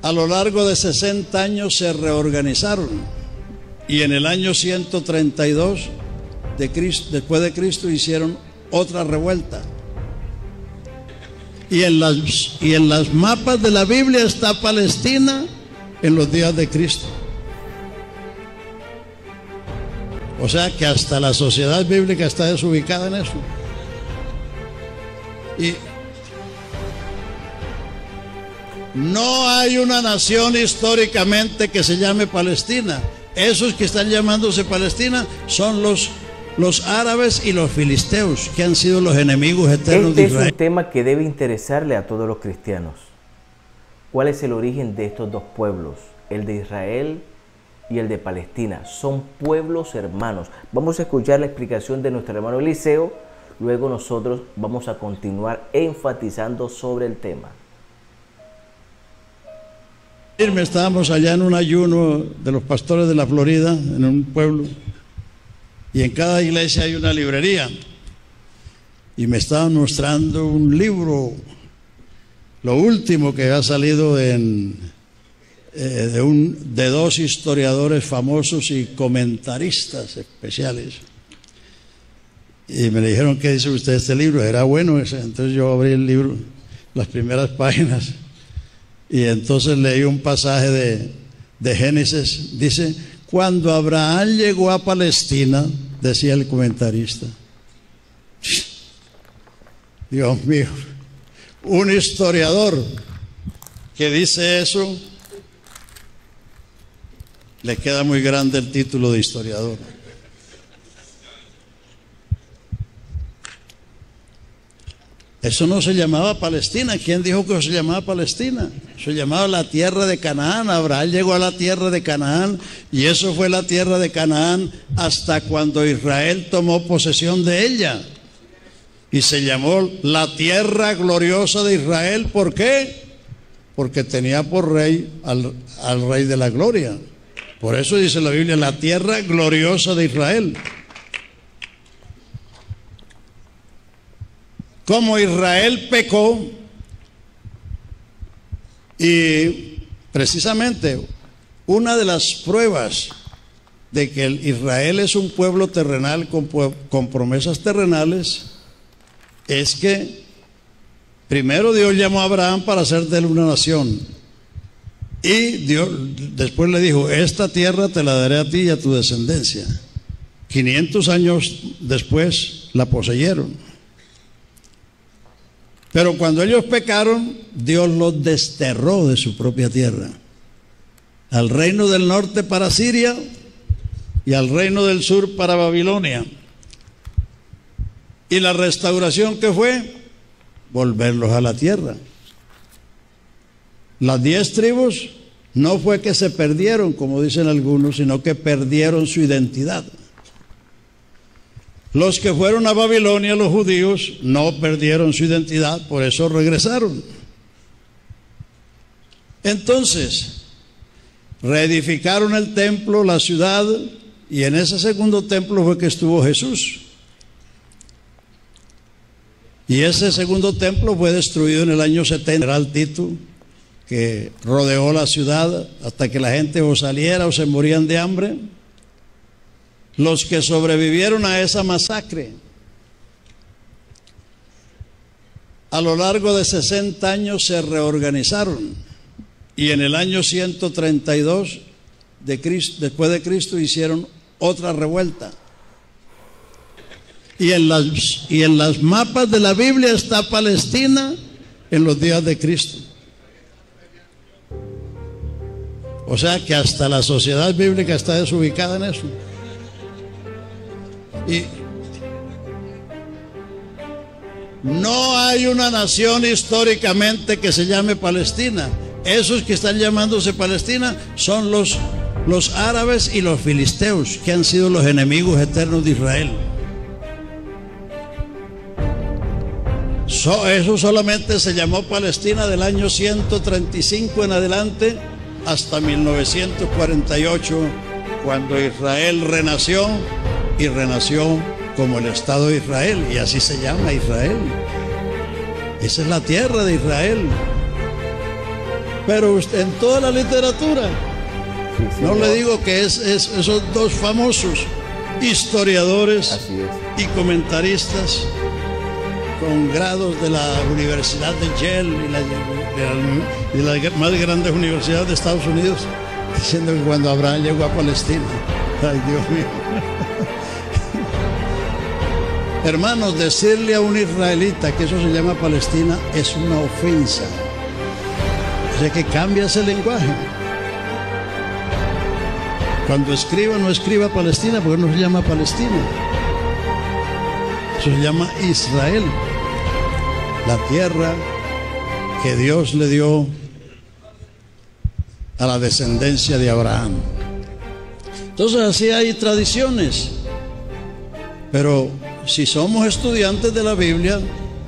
A lo largo de 60 años se reorganizaron y en el año 132 después de Cristo hicieron otra revuelta. Y en las mapas de la Biblia está Palestina en los días de Cristo. O sea que hasta la sociedad bíblica está desubicada en eso. Y no hay una nación históricamente que se llame Palestina. Esos que están llamándose Palestina son los árabes y los filisteos, que han sido los enemigos eternos de Israel. Este es un tema que debe interesarle a todos los cristianos. ¿Cuál es el origen de estos dos pueblos? El de Israel y el de Palestina. Son pueblos hermanos. Vamos a escuchar la explicación de nuestro hermano Eliseo. Luego nosotros vamos a continuar enfatizando sobre el tema. Estábamos allá en un ayuno de los pastores de la Florida, en un pueblo, y en cada iglesia hay una librería, y me estaban mostrando un libro, lo último que ha salido de dos historiadores famosos y comentaristas especiales, y me dijeron: ¿qué dice usted de este libro? Era bueno ese. Entonces yo abrí el libro, las primeras páginas, y entonces leí un pasaje de Génesis. Dice: cuando Abraham llegó a Palestina, decía el comentarista. Dios mío, un historiador que dice eso, le queda muy grande el título de historiador. Eso no se llamaba Palestina. ¿Quién dijo que se llamaba Palestina? Se llamaba la tierra de Canaán. Abraham llegó a la tierra de Canaán, y eso fue la tierra de Canaán hasta cuando Israel tomó posesión de ella. Y se llamó la tierra gloriosa de Israel. ¿Por qué? Porque tenía por rey al rey de la gloria. Por eso dice la Biblia, la tierra gloriosa de Israel. Como Israel pecó, y precisamente una de las pruebas de que Israel es un pueblo terrenal con promesas terrenales es que primero Dios llamó a Abraham para hacer de él una nación, y Dios después le dijo: esta tierra te la daré a ti y a tu descendencia. 500 años después la poseyeron. Pero cuando ellos pecaron, Dios los desterró de su propia tierra, al reino del norte para Siria y al reino del sur para Babilonia. Y la restauración que fue volverlos a la tierra. Las 10 tribus no fue que se perdieron, como dicen algunos, sino que perdieron su identidad. Los que fueron a Babilonia, los judíos, no perdieron su identidad, por eso regresaron. Entonces, reedificaron el templo, la ciudad, y en ese segundo templo fue que estuvo Jesús. Y ese segundo templo fue destruido en el año 70. El general Tito, que rodeó la ciudad hasta que la gente o saliera o se morían de hambre. Los que sobrevivieron a esa masacre, a lo largo de 60 años se reorganizaron, y en el año 132 después de Cristo hicieron otra revuelta. Y en las mapas de la Biblia está Palestina en los días de Cristo. O sea que hasta la sociedad bíblica está desubicada en eso. Y no hay una nación históricamente que se llame Palestina. Esos que están llamándose Palestina son los árabes y los filisteos, que han sido los enemigos eternos de Israel. Eso solamente se llamó Palestina del año 135 en adelante hasta 1948, cuando Israel renació, y renació como el Estado de Israel, y así se llama Israel. Esa es la tierra de Israel. Pero en toda la literatura, Sí, no señor. le digo que es esos dos famosos historiadores Así es. y comentaristas con grados de la Universidad de Yale y de las más grandes universidades de Estados Unidos, diciendo que cuando Abraham llegó a Palestina, ay Dios mío. Hermanos, decirle a un israelita que eso se llama Palestina es una ofensa. O sea que cambia ese lenguaje. Cuando escriba, no escriba Palestina, porque no se llama Palestina. Eso se llama Israel, la tierra que Dios le dio a la descendencia de Abraham. Entonces así hay tradiciones, pero si somos estudiantes de la Biblia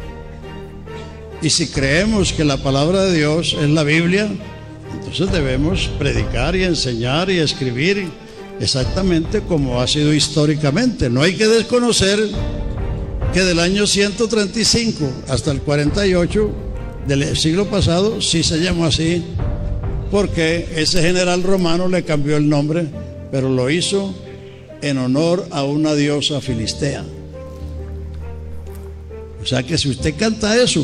y si creemos que la palabra de Dios es la Biblia, entonces debemos predicar y enseñar y escribir exactamente como ha sido históricamente. No hay que desconocer que del año 135 hasta el 48 del siglo pasado sí se llamó así, porque ese general romano le cambió el nombre, pero lo hizo en honor a una diosa filistea. O sea que si usted canta eso,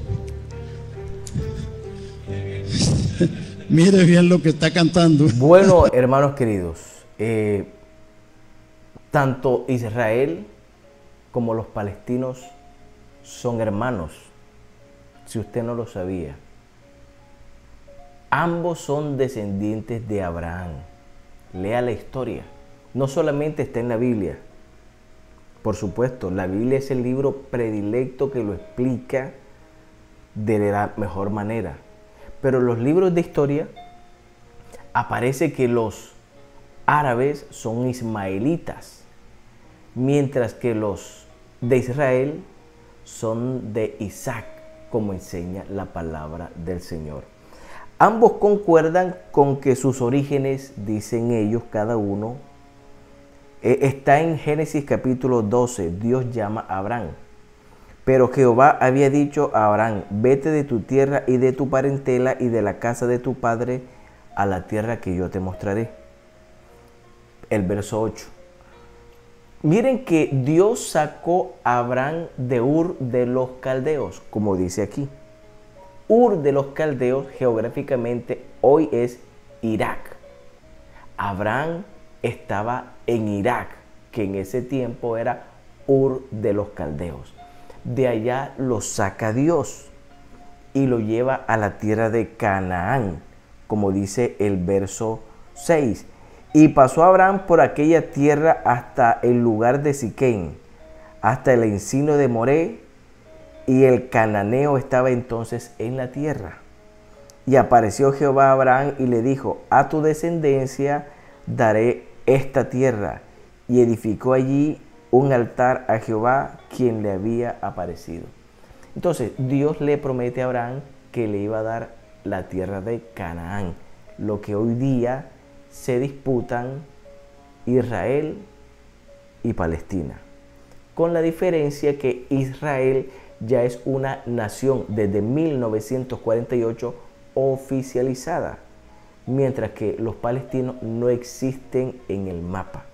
mire bien lo que está cantando. Bueno, hermanos queridos, tanto Israel como los palestinos son hermanos, si usted no lo sabía. Ambos son descendientes de Abraham. Lea la historia. No solamente está en la Biblia. Por supuesto, la Biblia es el libro predilecto que lo explica de la mejor manera. Pero en los libros de historia aparece que los árabes son ismaelitas, mientras que los de Israel son de Isaac, como enseña la palabra del Señor. Ambos concuerdan con que sus orígenes, dicen ellos cada uno, está en Génesis capítulo 12. Dios llama a Abraham. Pero Jehová había dicho a Abraham: vete de tu tierra y de tu parentela y de la casa de tu padre a la tierra que yo te mostraré. El verso 8. Miren que Dios sacó a Abraham de Ur de los Caldeos, como dice aquí. Ur de los Caldeos geográficamente hoy es Irak. Abraham estaba en Irak, que en ese tiempo era Ur de los Caldeos. De allá lo saca Dios y lo lleva a la tierra de Canaán, como dice el verso 6. Y pasó Abraham por aquella tierra hasta el lugar de Siquén, hasta el encino de Moré, y el cananeo estaba entonces en la tierra. Y apareció Jehová a Abraham y le dijo: a tu descendencia daré esta tierra. Y edificó allí un altar a Jehová, quien le había aparecido. Entonces Dios le promete a Abraham que le iba a dar la tierra de Canaán, lo que hoy día se disputan Israel y Palestina, con la diferencia que Israel ya es una nación desde 1948 oficializada, mientras que los palestinos no existen en el mapa.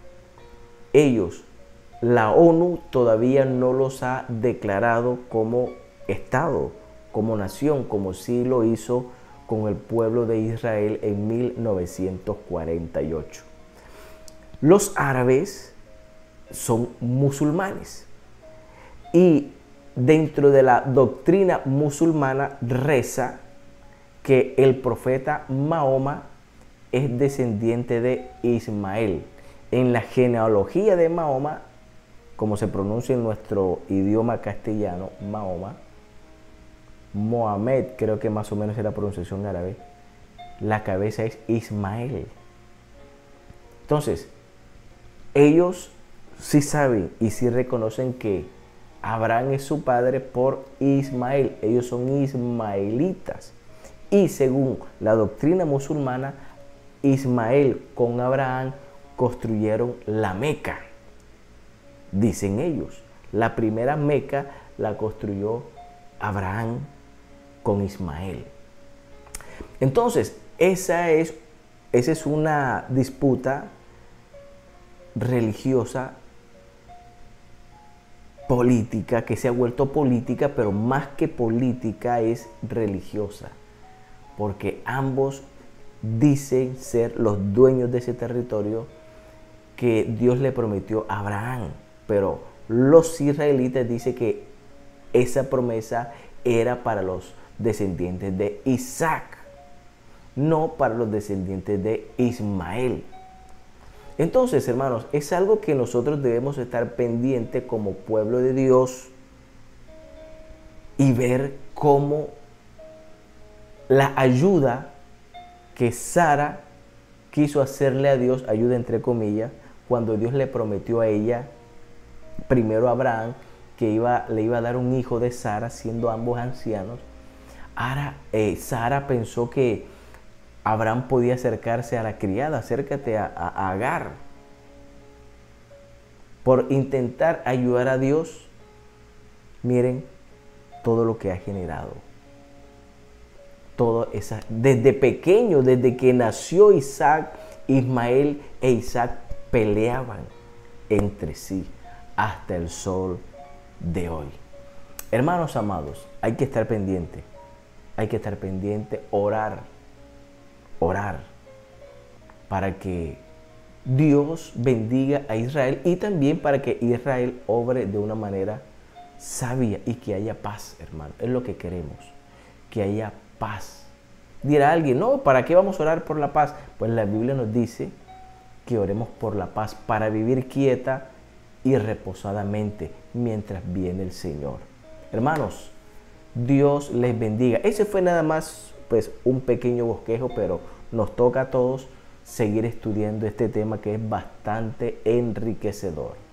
Ellos, la ONU todavía no los ha declarado como Estado, como nación, como sí lo hizo con el pueblo de Israel en 1948. Los árabes son musulmanes y dentro de la doctrina musulmana reza que el profeta Mahoma es descendiente de Ismael. En la genealogía de Mahoma, como se pronuncia en nuestro idioma castellano, Mahoma, Mohamed, creo que más o menos es la pronunciación árabe, la cabeza es Ismael. Entonces, ellos sí saben y sí reconocen que Abraham es su padre por Ismael. Ellos son ismaelitas. Y según la doctrina musulmana, Ismael con Abraham construyeron la Meca. Dicen ellos, la primera Meca la construyó Abraham con Ismael. Entonces, esa es una disputa religiosa, política, que se ha vuelto política, pero más que política es religiosa, porque ambos dicen ser los dueños de ese territorio que Dios le prometió a Abraham, pero los israelitas dicen que esa promesa era para los descendientes de Isaac, no para los descendientes de Ismael. Entonces, hermanos, es algo que nosotros debemos estar pendientes como pueblo de Dios y ver cómo la ayuda que Sara quiso hacerle a Dios, ayuda entre comillas, cuando Dios le prometió a ella, primero a Abraham, que le iba a dar un hijo de Sara, siendo ambos ancianos. Ahora, Sara pensó que Abraham podía acercarse a la criada, acércate a Agar. Por intentar ayudar a Dios, miren todo lo que ha generado. Desde pequeño, desde que nació Isaac, Ismael e Isaac peleaban entre sí hasta el sol de hoy. Hermanos amados, hay que estar pendiente. Hay que estar pendiente, orar para que Dios bendiga a Israel y también para que Israel obre de una manera sabia y que haya paz, hermano. Es lo que queremos, que haya paz. Dirá alguien, no, ¿para qué vamos a orar por la paz? Pues la Biblia nos dice que oremos por la paz para vivir quieta y reposadamente mientras viene el Señor. Hermanos, Dios les bendiga. Ese fue nada más pues un pequeño bosquejo, pero nos toca a todos seguir estudiando este tema que es bastante enriquecedor.